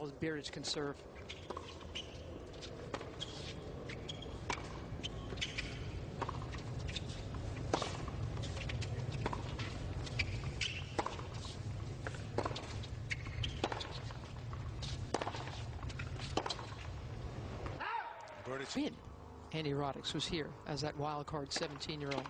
as Berdych can serve. Andy Roddick's was here as that wild card 17-year-old.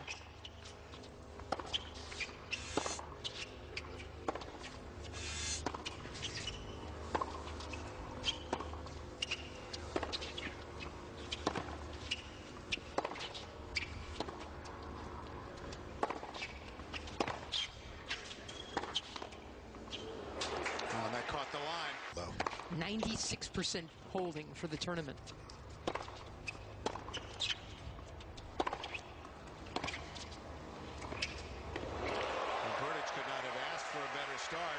That caught the line. 96% holding for the tournament. Berdych could not have asked for a better start.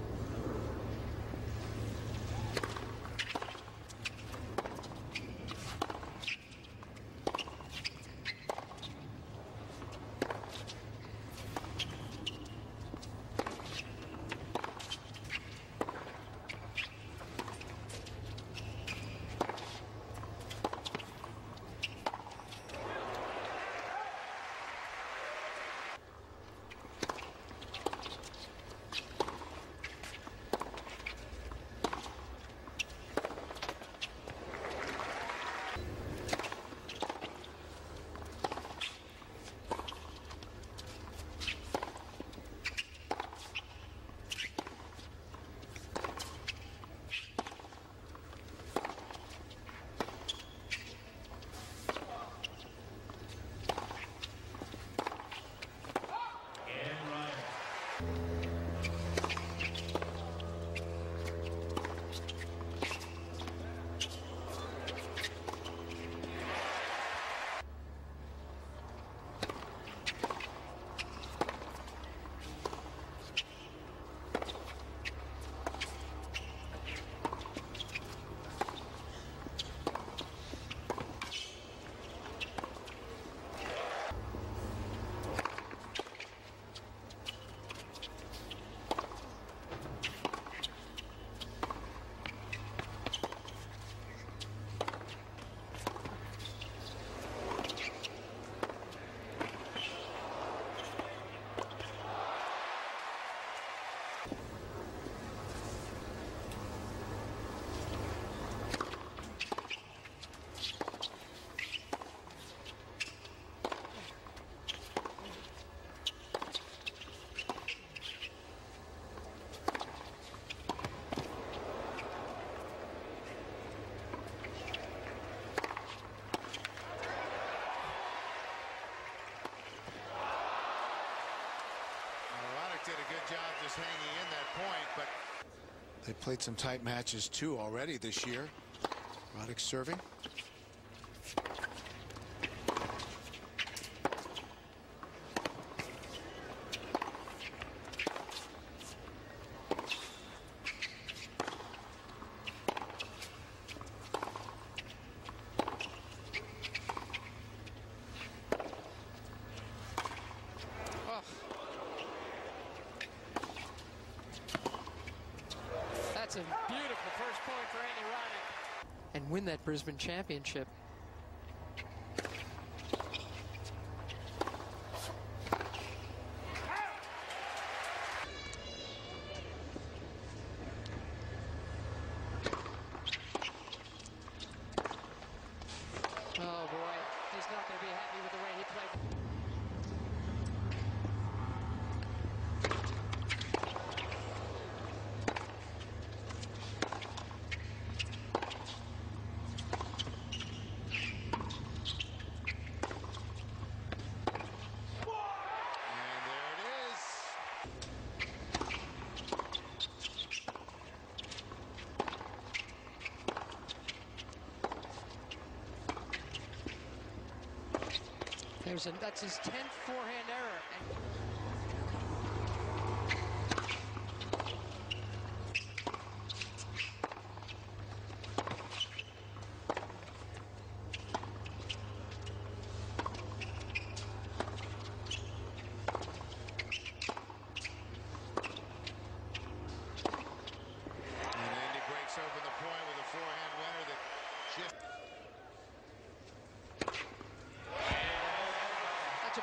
Did a good job just hanging in that point, but they played some tight matches too already this year. Roddick serving. That's a beautiful first point for Andy Roddick. And win that Brisbane championship. Oh boy, he's not going to be happy with the way he played. That's his 10th forehand error. And Andy breaks open the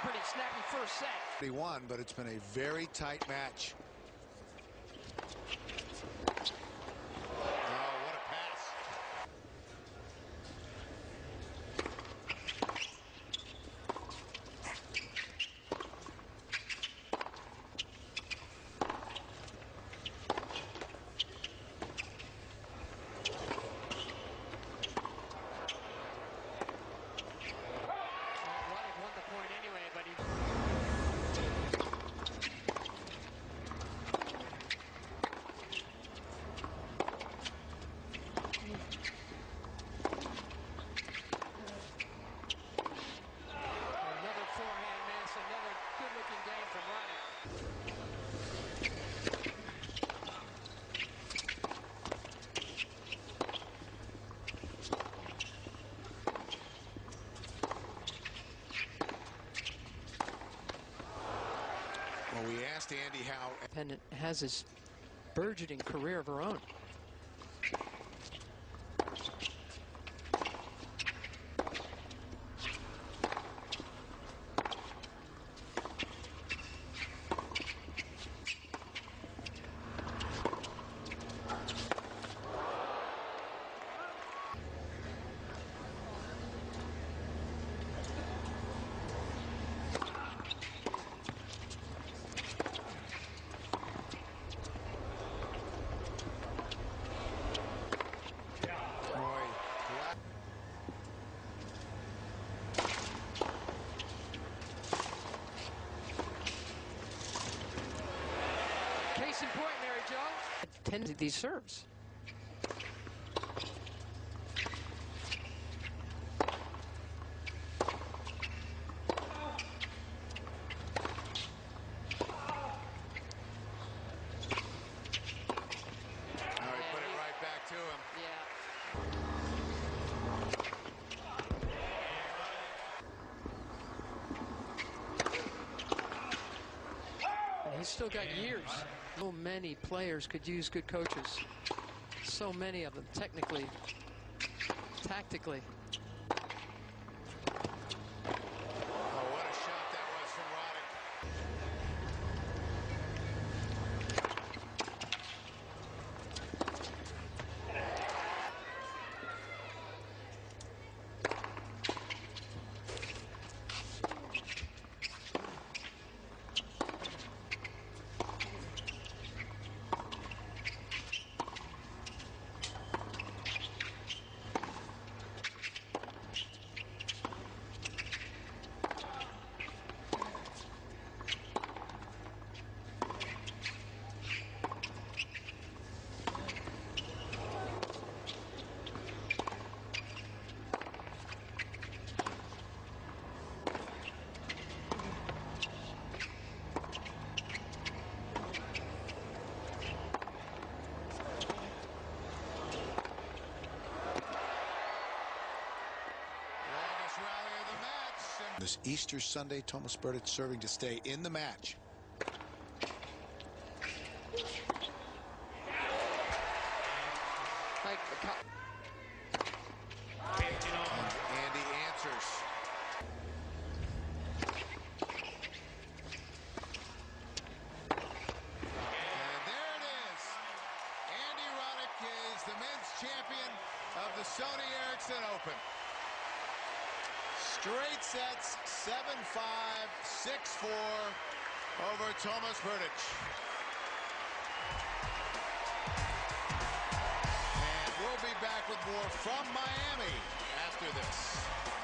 pretty snappy first set. He won, but it's been a very tight match. Oh, what a pass. Roddick won the point anyway, but he... Another forehand miss, another good-looking game from Roddick. Well, we asked Andy how. Independent has his burgeoning career of her own. Case in point, Mary Jo. Tend to these serves. Now he put it right back to him. Yeah. And he's still got years. So many players could use good coaches. So many of them, technically, tactically. Oh, what a shot that was from Roddick. This Easter Sunday, Tomas Berdych serving to stay in the match. And Andy answers. And there it is. Andy Roddick is the men's champion of the Sony Ericsson Open. Straight sets, 7-5, 6-4 over Tomas Berdych. And we'll be back with more from Miami after this.